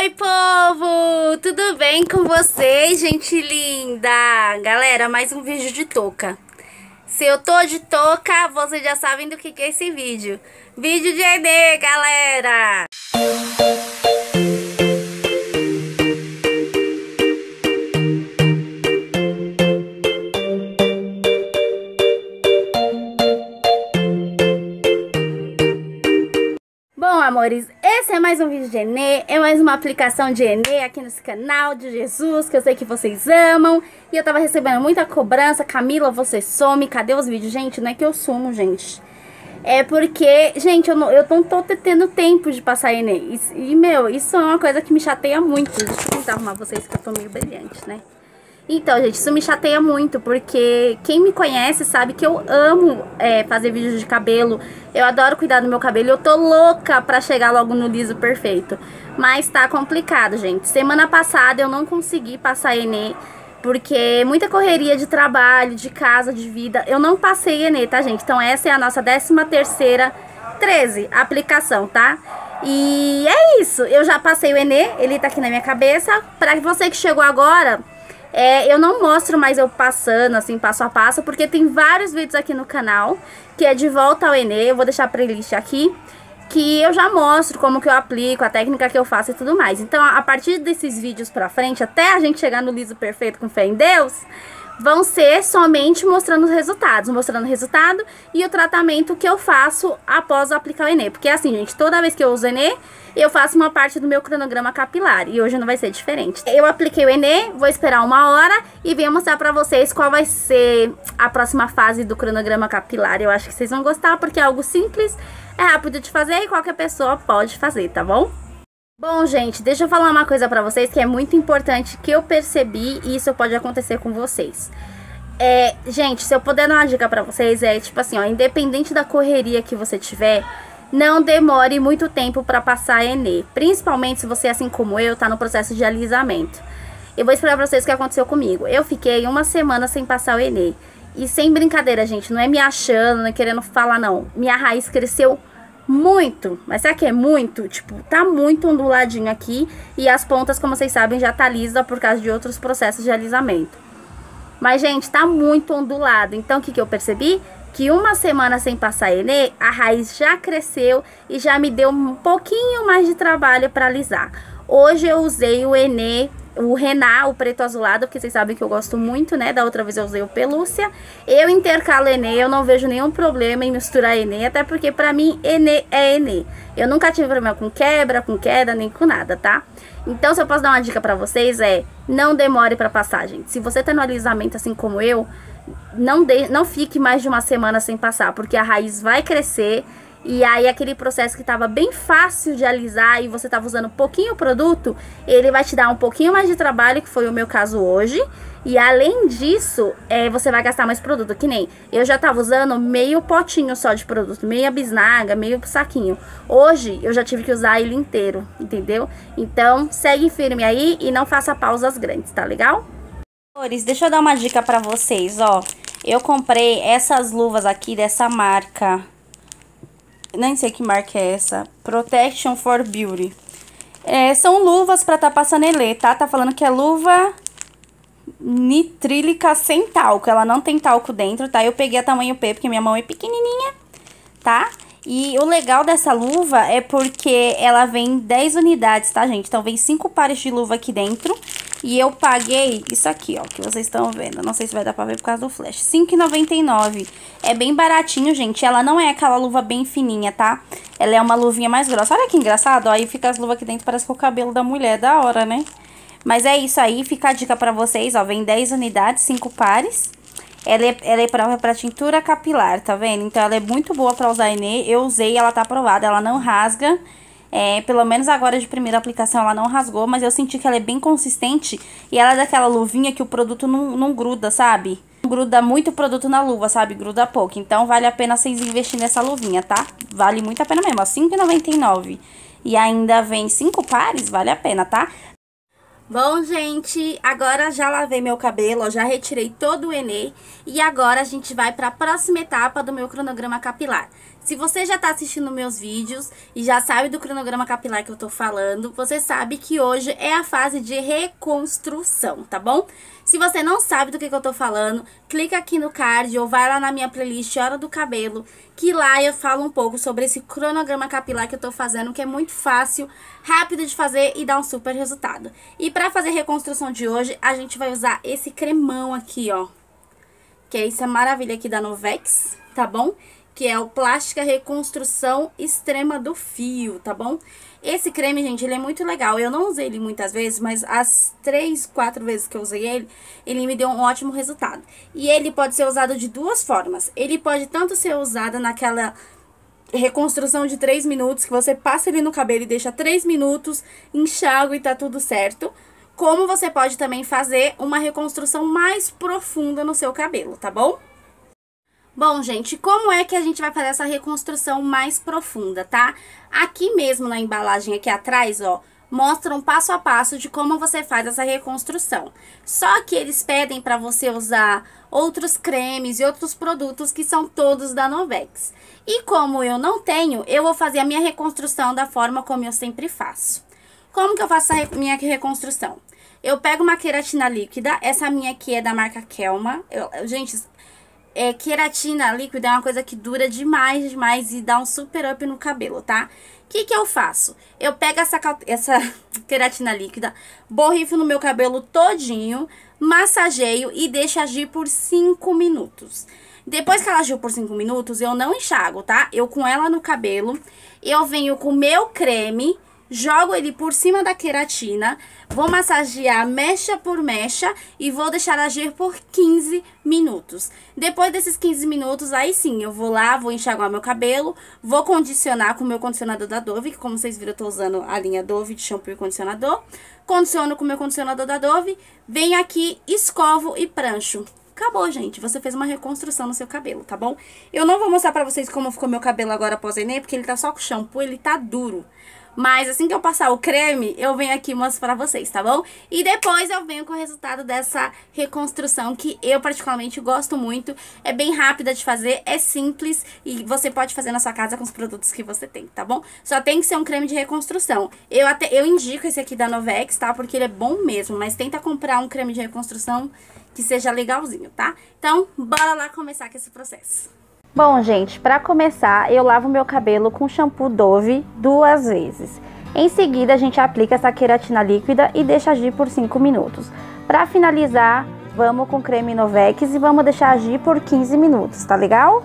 Oi, povo! Tudo bem com vocês, gente linda? Galera, mais um vídeo de touca. Se eu tô de touca, vocês já sabem do que é esse vídeo. Vídeo de Enê, galera! Bom, amores, esse é mais um vídeo de Enê, é mais uma aplicação de Enê aqui nesse canal de Jesus, que eu sei que vocês amam. E eu tava recebendo muita cobrança: Camila, você some, cadê os vídeos? Gente, não é que eu sumo, gente. É porque, gente, eu não tô tendo tempo de passar Enê. E, meu, isso é uma coisa que me chateia muito. Deixa eu tentar arrumar vocês que eu tô meio brilhante, né? Então, gente, isso me chateia muito, porque quem me conhece sabe que eu amo fazer vídeos de cabelo. Eu adoro cuidar do meu cabelo. Eu tô louca pra chegar logo no liso perfeito. Mas tá complicado, gente. Semana passada eu não consegui passar Enê, porque muita correria de trabalho, de casa, de vida. Eu não passei Enê, tá, gente? Então essa é a nossa 13ª aplicação, tá? E é isso. Eu já passei o Enê, ele tá aqui na minha cabeça. Pra você que chegou agora... eu não mostro mais eu passando, assim, passo a passo, porque tem vários vídeos aqui no canal, que é de volta ao Enê. Eu vou deixar a playlist aqui, que eu já mostro como que eu aplico, a técnica que eu faço e tudo mais. Então, a partir desses vídeos pra frente, até a gente chegar no liso perfeito com fé em Deus, vão ser somente mostrando os resultados, mostrando o resultado e o tratamento que eu faço após aplicar o Enê. Porque assim, gente, toda vez que eu uso o Enê, eu faço uma parte do meu cronograma capilar. E hoje não vai ser diferente. Eu apliquei o Enê, vou esperar 1 hora e venho mostrar pra vocês qual vai ser a próxima fase do cronograma capilar. Eu acho que vocês vão gostar, porque é algo simples, é rápido de fazer e qualquer pessoa pode fazer, tá bom? Bom, gente, deixa eu falar uma coisa pra vocês que é muito importante, que eu percebi, e isso pode acontecer com vocês. Gente, se eu puder dar uma dica pra vocês, tipo assim, ó, independente da correria que você tiver, não demore muito tempo pra passar Enê. Principalmente se você, assim como eu, tá no processo de alisamento. Eu vou explicar pra vocês o que aconteceu comigo. Eu fiquei 1 semana sem passar o Enê. E sem brincadeira, gente, não é me achando, não é querendo falar, não. Minha raiz cresceu muito, mas sabe que é muito? Tipo, tá muito onduladinho aqui. E as pontas, como vocês sabem, já tá lisa por causa de outros processos de alisamento. Mas, gente, tá muito ondulado. Então, o que eu percebi? Que 1 semana sem passar Enê, a raiz já cresceu e já me deu um pouquinho mais de trabalho pra alisar. Hoje eu usei o Enê, o Rená, o preto azulado, porque vocês sabem que eu gosto muito, né? Da outra vez eu usei o Pelúcia. Eu intercalo Enê, eu não vejo nenhum problema em misturar Enê, até porque pra mim Enê é Enê. Eu nunca tive problema com quebra, com queda, nem com nada, tá? Então, se eu posso dar uma dica pra vocês, não demore pra passar, gente. Se você tá no alisamento assim como eu, não fique mais de 1 semana sem passar, porque a raiz vai crescer. E aí aquele processo que tava bem fácil de alisar e você tava usando pouquinho o produto, ele vai te dar um pouquinho mais de trabalho, que foi o meu caso hoje. E além disso, você vai gastar mais produto, que nem eu já tava usando meio potinho só de produto, meia bisnaga, meio saquinho. Hoje eu já tive que usar ele inteiro, entendeu? Então segue firme aí e não faça pausas grandes, tá legal? Deixa eu dar uma dica pra vocês, ó. Eu comprei essas luvas aqui dessa marca, nem sei que marca é essa, Protection for Beauty. São luvas pra tá passando Enê, tá? Tá falando que é luva nitrílica sem talco, ela não tem talco dentro, tá? Eu peguei a tamanho P, porque minha mão é pequenininha, tá? E o legal dessa luva é porque ela vem 10 unidades, tá, gente? Então vem 5 pares de luva aqui dentro. E eu paguei isso aqui, ó, que vocês estão vendo. Não sei se vai dar pra ver por causa do flash. R$5,99. É bem baratinho, gente. Ela não é aquela luva bem fininha, tá? Ela é uma luvinha mais grossa. Olha que engraçado, ó. Aí fica as luvas aqui dentro, parece que é o cabelo da mulher. Da hora, né? Mas é isso aí. Fica a dica pra vocês, ó. Vem 10 unidades, 5 pares. Ela é pra tintura capilar, tá vendo? Então ela é muito boa pra usar Enê. Eu usei, ela tá aprovada. Ela não rasga. Pelo menos agora de primeira aplicação ela não rasgou, mas eu senti que ela é bem consistente. E ela é daquela luvinha que o produto não gruda, sabe? Não gruda muito o produto na luva, sabe? Gruda pouco. Então vale a pena vocês investirem nessa luvinha, tá? Vale muito a pena mesmo, ó, R$5,99. E ainda vem 5 pares, vale a pena, tá? Bom, gente, agora já lavei meu cabelo, ó, já retirei todo o Enê. E agora a gente vai para a próxima etapa do meu cronograma capilar. Se você já tá assistindo meus vídeos e já sabe do cronograma capilar que eu tô falando, você sabe que hoje é a fase de reconstrução, tá bom? Se você não sabe do que eu tô falando, clica aqui no card ou vai lá na minha playlist Hora do Cabelo, que lá eu falo um pouco sobre esse cronograma capilar que eu tô fazendo, que é muito fácil, rápido de fazer e dá um super resultado. E pra fazer a reconstrução de hoje, a gente vai usar esse cremão aqui, ó, que é essa maravilha aqui da Novex, tá bom? Que é o Plástica Reconstrução Extrema do Fio, tá bom? Esse creme, gente, ele é muito legal. Eu não usei ele muitas vezes, mas as 3, 4 vezes que eu usei ele me deu um ótimo resultado. E ele pode ser usado de duas formas. Ele pode tanto ser usado naquela reconstrução de 3 minutos, que você passa ele no cabelo e deixa 3 minutos, enxágua e tá tudo certo. Como você pode também fazer uma reconstrução mais profunda no seu cabelo, tá bom? Bom, gente, como é que a gente vai fazer essa reconstrução mais profunda, tá? Aqui mesmo na embalagem aqui atrás, ó, mostra um passo a passo de como você faz essa reconstrução. Só que eles pedem para você usar outros cremes e outros produtos que são todos da Novex. E como eu não tenho, eu vou fazer a minha reconstrução da forma como eu sempre faço. Como que eu faço a minha reconstrução? Eu pego uma queratina líquida, essa minha aqui é da marca Kelma. Gente, queratina líquida é uma coisa que dura demais e dá um super up no cabelo, tá? O que eu faço? Eu pego essa queratina líquida, borrifo no meu cabelo todinho, massageio e deixo agir por 5 minutos. Depois que ela agiu por 5 minutos, eu não enxago, tá? Eu com ela no cabelo, eu venho com o meu creme, jogo ele por cima da queratina, vou massagear mecha por mecha e vou deixar agir por 15 minutos. Depois desses 15 minutos, aí sim, eu vou lá, vou enxaguar meu cabelo, vou condicionar com o meu condicionador da Dove, que como vocês viram, eu tô usando a linha Dove de shampoo e condicionador. Condiciono com o meu condicionador da Dove, venho aqui, escovo e prancho. Acabou, gente. Você fez uma reconstrução no seu cabelo, tá bom? Eu não vou mostrar pra vocês como ficou meu cabelo agora após o Enem, porque ele tá só com shampoo, ele tá duro. Mas assim que eu passar o creme, eu venho aqui mostrar pra vocês, tá bom? E depois eu venho com o resultado dessa reconstrução, que eu particularmente gosto muito. É bem rápida de fazer, é simples e você pode fazer na sua casa com os produtos que você tem, tá bom? Só tem que ser um creme de reconstrução. Eu indico esse aqui da Novex, tá? Porque ele é bom mesmo, mas tenta comprar um creme de reconstrução que seja legalzinho, tá? Então, bora lá começar com esse processo. Bom, gente, para começar, eu lavo meu cabelo com shampoo Dove 2 vezes. Em seguida, a gente aplica essa queratina líquida e deixa agir por 5 minutos. Para finalizar, vamos com creme Novex e vamos deixar agir por 15 minutos, tá legal?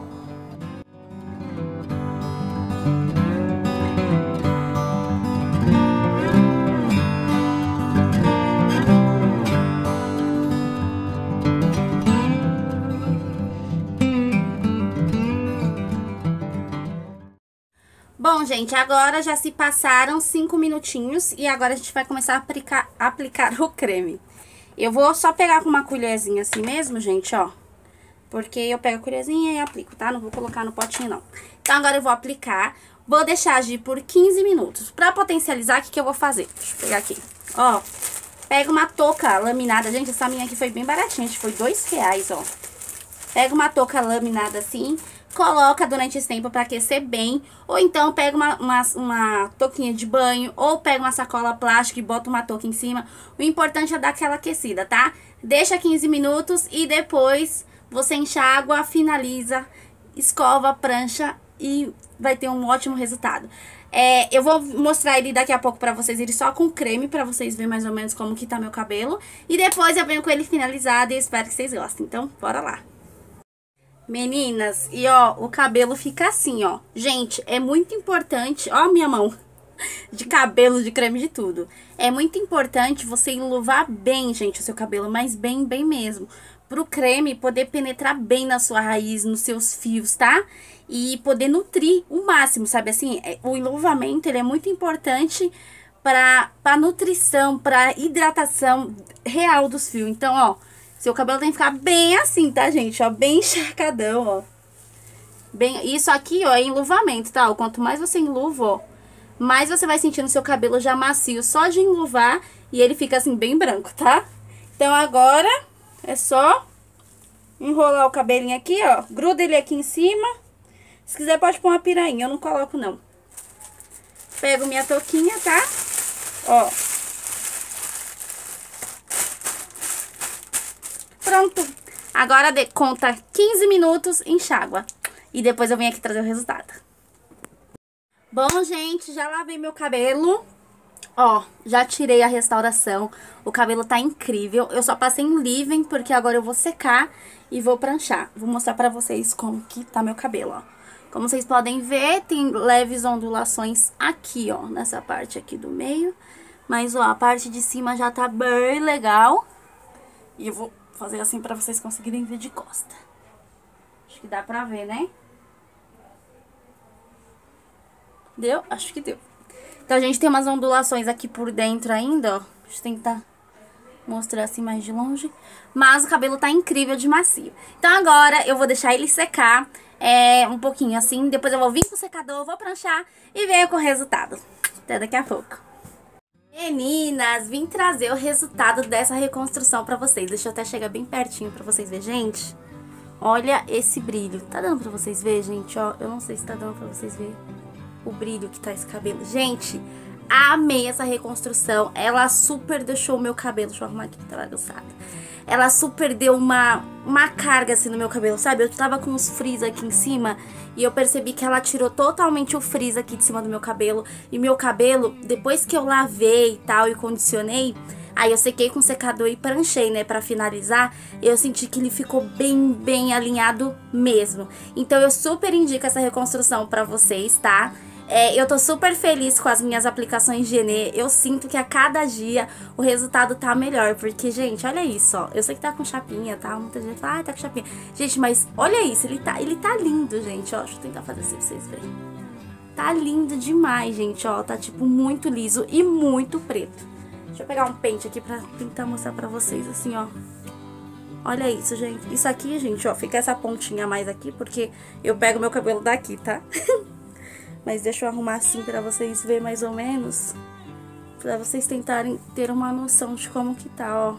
Bom, gente, agora já se passaram 5 minutinhos e agora a gente vai começar a aplicar o creme. Eu vou só pegar com uma colherzinha assim mesmo, gente, ó. Porque eu pego a colherzinha e aplico, tá? Não vou colocar no potinho, não. Então, agora eu vou aplicar, vou deixar agir por 15 minutos. Pra potencializar, o que eu vou fazer? Deixa eu pegar aqui. Ó, pega uma touca laminada. Gente, essa minha aqui foi bem baratinha, foi R$2, ó. Pega uma touca laminada assim, coloca durante esse tempo para aquecer bem, ou então pega uma touquinha de banho, ou pega uma sacola plástica e bota uma touca em cima. O importante é dar aquela aquecida, tá? Deixa 15 minutos e depois você enxágua, finaliza, escova, prancha e vai ter um ótimo resultado. Eu vou mostrar ele daqui a pouco pra vocês, ele só com creme, pra vocês verem mais ou menos como que tá meu cabelo. E depois eu venho com ele finalizado e espero que vocês gostem, então bora lá. Meninas, e ó, o cabelo fica assim, ó. Gente, é muito importante, ó minha mão de cabelo, de creme, de tudo. É muito importante você enluvar bem, gente, o seu cabelo, mas bem, bem mesmo. Pro creme poder penetrar bem na sua raiz, nos seus fios, tá? E poder nutrir o máximo, sabe assim? O enluvamento, ele é muito importante pra nutrição, pra hidratação real dos fios. Então, ó, seu cabelo tem que ficar bem assim, tá, gente? Ó, bem encharcadão, ó. Bem, isso aqui, ó, é enluvamento, tá? Ó, quanto mais você enluva, ó, mais você vai sentindo seu cabelo já macio só de enluvar e ele fica assim, bem branco, tá? Então, agora é só enrolar o cabelinho aqui, ó. Gruda ele aqui em cima. Se quiser pode pôr uma pirainha, eu não coloco não. Pego minha touquinha, tá? Ó. Pronto. Agora conta 15 minutos, enxágua. E depois eu venho aqui trazer o resultado. Bom, gente, já lavei meu cabelo. Ó, já tirei a restauração. O cabelo tá incrível. Eu só passei em leave-in porque agora eu vou secar e vou pranchar. Vou mostrar pra vocês como que tá meu cabelo, ó. Como vocês podem ver, tem leves ondulações aqui, ó, nessa parte aqui do meio. Mas, ó, a parte de cima já tá bem legal. E eu vou fazer assim pra vocês conseguirem ver de costa. Acho que dá pra ver, né? Deu? Acho que deu. Então, a gente tem umas ondulações aqui por dentro ainda, ó. Deixa eu tentar mostrar assim mais de longe. Mas o cabelo tá incrível de macio. Então, agora eu vou deixar ele secar um pouquinho assim. Depois eu vou vir com o secador, vou pranchar e venho com o resultado. Até daqui a pouco. Meninas, vim trazer o resultado dessa reconstrução pra vocês. Deixa eu até chegar bem pertinho pra vocês verem, gente. Olha esse brilho. Tá dando pra vocês verem, gente? Ó, eu não sei se tá dando pra vocês verem o brilho que tá esse cabelo. Gente, amei essa reconstrução. Ela super deixou o meu cabelo. Deixa eu arrumar aqui que tá bagunçado. Ela super deu uma carga assim no meu cabelo, sabe? Eu tava com uns frizz aqui em cima e eu percebi que ela tirou totalmente o frizz aqui de cima do meu cabelo. E meu cabelo, depois que eu lavei e tal e condicionei, aí eu sequei com secador e pranchei, né, pra finalizar, eu senti que ele ficou bem alinhado mesmo. Então eu super indico essa reconstrução pra vocês, tá? Eu tô super feliz com as minhas aplicações de Enê. Eu sinto que a cada dia o resultado tá melhor. Porque, gente, olha isso, ó. Eu sei que tá com chapinha, tá? Muita gente fala, ah, tá com chapinha. Gente, mas olha isso, ele tá lindo, gente, ó. Deixa eu tentar fazer assim pra vocês verem. Tá lindo demais, gente, ó. Tá, tipo, muito liso e muito preto. Deixa eu pegar um pente aqui pra tentar mostrar pra vocês, assim, ó. Olha isso, gente. Isso aqui, gente, ó, fica essa pontinha a mais aqui, porque eu pego meu cabelo daqui, tá? Mas deixa eu arrumar assim pra vocês verem mais ou menos. Pra vocês tentarem ter uma noção de como que tá, ó.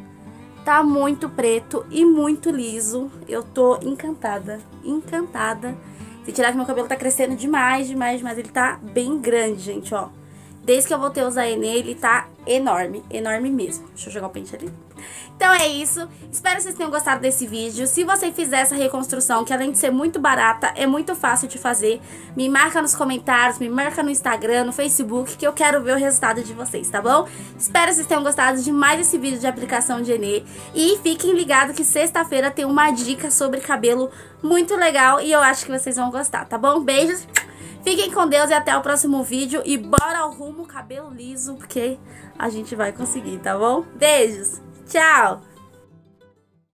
Tá muito preto e muito liso. Eu tô encantada, encantada. Se tirar que meu cabelo tá crescendo demais. Ele tá bem grande, gente, ó. Desde que eu voltei a usar Enê, ele tá enorme, enorme mesmo. Deixa eu jogar o pente ali. Então é isso, espero que vocês tenham gostado desse vídeo. Se você fizer essa reconstrução, que além de ser muito barata, é muito fácil de fazer, me marca nos comentários, me marca no Instagram, no Facebook, que eu quero ver o resultado de vocês, tá bom? Espero que vocês tenham gostado de mais esse vídeo de aplicação de Enê. E fiquem ligados que sexta-feira tem uma dica sobre cabelo muito legal e eu acho que vocês vão gostar, tá bom? Beijos! Fiquem com Deus e até o próximo vídeo. E bora ao rumo cabelo liso, porque a gente vai conseguir, tá bom? Beijos! Tchau!